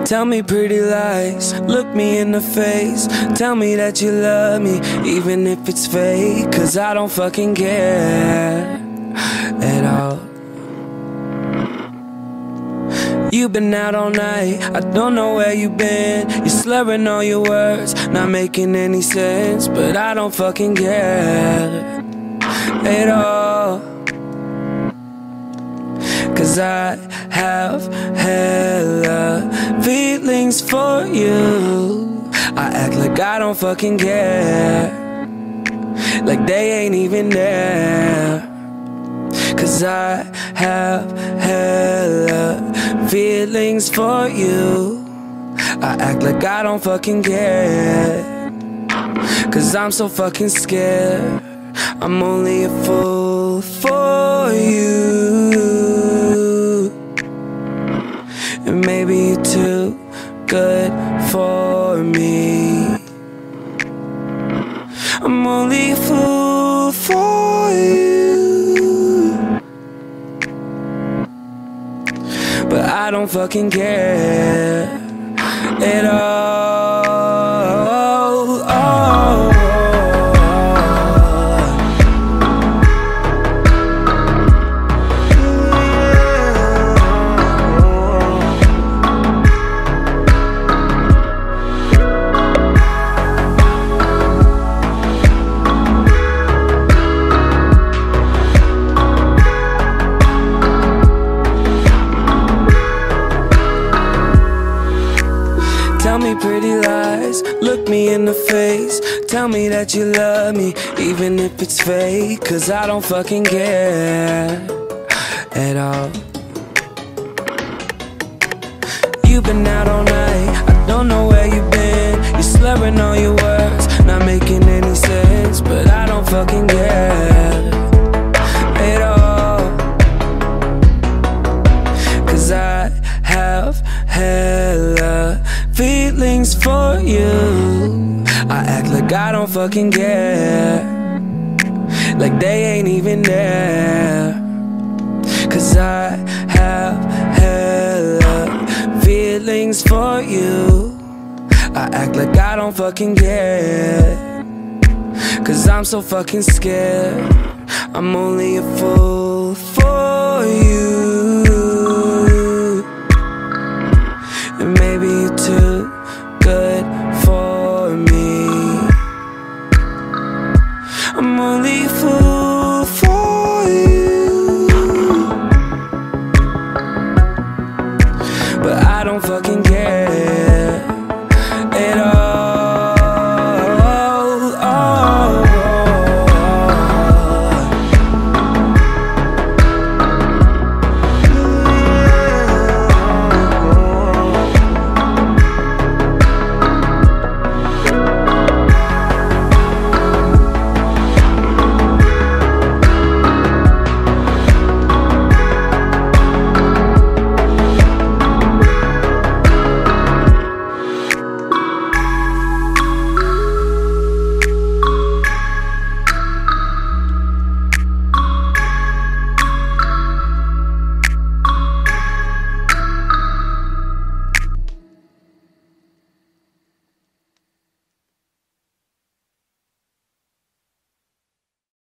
Tell me pretty lies, look me in the face. Tell me that you love me, even if it's fake. Cause I don't fucking care at all. You've been out all night, I don't know where you've been. You're slurring all your words, not making any sense. But I don't fucking care at all. Cause I have hella feelings for you. I act like I don't fucking care, like they ain't even there. Cause I have hella feelings for you. I act like I don't fucking care, cause I'm so fucking scared. I'm only a fool for you, and maybe you're too good for me. I'm only a fool for you, but I don't fucking care at all. Tell me pretty lies, look me in the face. Tell me that you love me, even if it's fake. Cause I don't fucking care at all. You've been out all night, I don't know where you've been. You're slurring all your words, not making any sense. But I don't fucking care at all. Cause I have hella feelings for you. I act like I don't fucking care, like they ain't even there. Cause I have hella feelings for you. I act like I don't fucking care, cause I'm so fucking scared. I'm only a fool for you.